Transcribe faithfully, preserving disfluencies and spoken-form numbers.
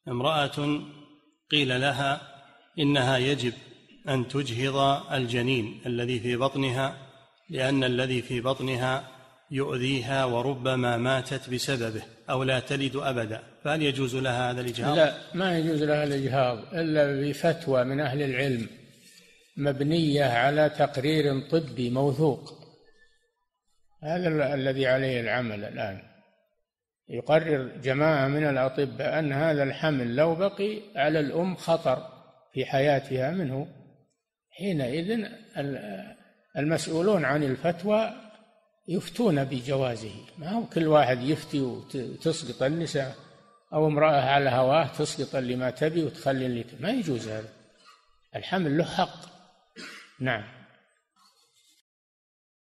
امرأة قيل لها إنها يجب أن تجهض الجنين الذي في بطنها لأن الذي في بطنها يؤذيها وربما ماتت بسببه أو لا تلد أبدا، فهل يجوز لها هذا الإجهاض؟ لا، ما يجوز لها الإجهاض إلا بفتوى من أهل العلم مبنية على تقرير طبي موثوق. هذا الذي عليه العمل الآن، يقرر جماعة من الأطباء أن هذا الحمل لو بقي على الأم خطر في حياتها منه، حينئذ المسؤولون عن الفتوى يفتون بجوازه. ما هو كل واحد يفتي وتسقط النساء أو امرأة على هواه تسقط اللي ما تبي وتخلي اللي تبي. ما يجوز هذا، الحمل له حق. نعم.